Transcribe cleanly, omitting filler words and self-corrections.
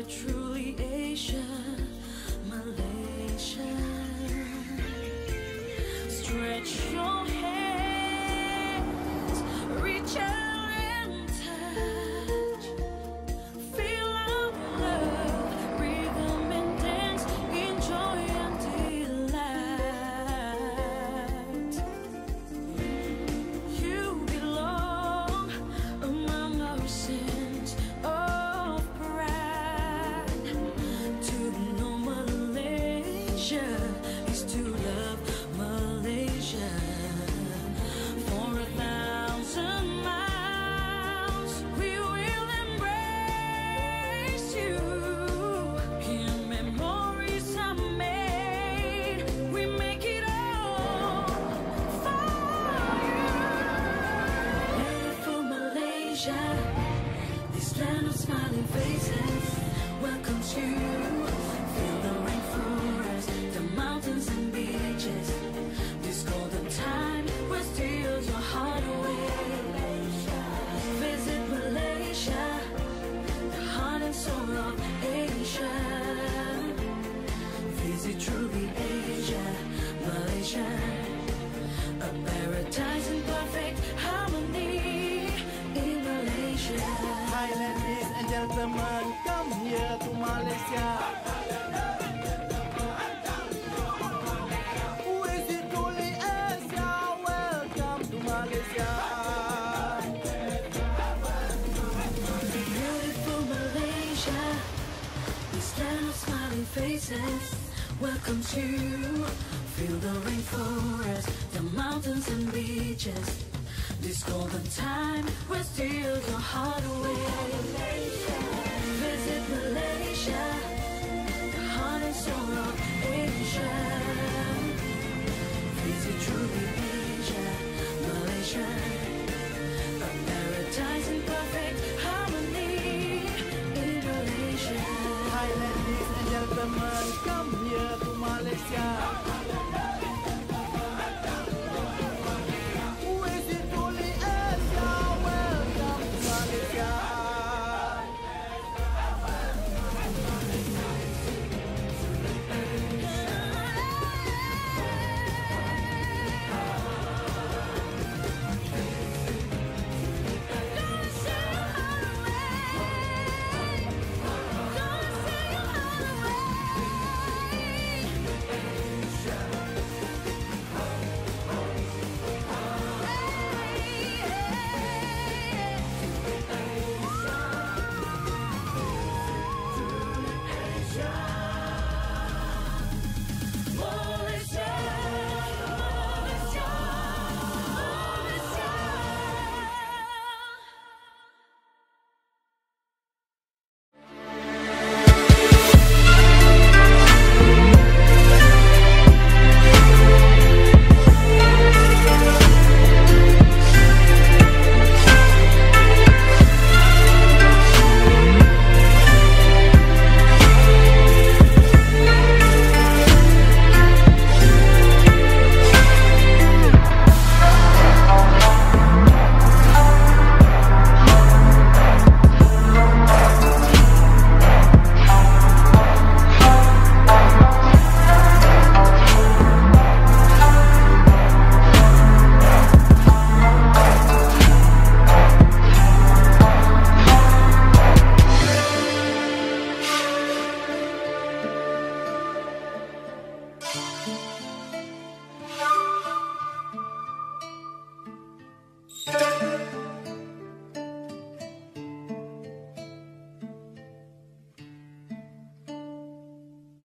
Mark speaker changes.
Speaker 1: truly Asia, Malaysia. Stretch your hands, reach out and touch. Feel our love, rhythm and dance, enjoy and delight. You belong among our sins of pride. To know Malaysia is to love Malaysia. For 1,000 miles we will embrace you. Here memories are made, we make it all for you. Beautiful Malaysia, this land of smiling faces welcomes you. Feel the rainforest, the mountains and beaches. This golden time will steal your heart away. Visit Malaysia, the heart and soul of Asia. Visit truly Asia, Malaysia, a paradise in perfect harmony in Malaysia.
Speaker 2: Hi ladies and gentlemen, come here to Malaysia. Visit truly Asia, welcome to Malaysia.
Speaker 1: Beautiful Malaysia, this land of smiling faces welcomes you. Feel the rainforest, the mountains and beaches. This golden time will steal your heart away. Visit Malaysia, the heart and soul of Asia. Visit truly Asia, Malaysia, a paradise in perfect harmony in Malaysia.
Speaker 2: Hi ladies and gentlemen, come here to Malaysia.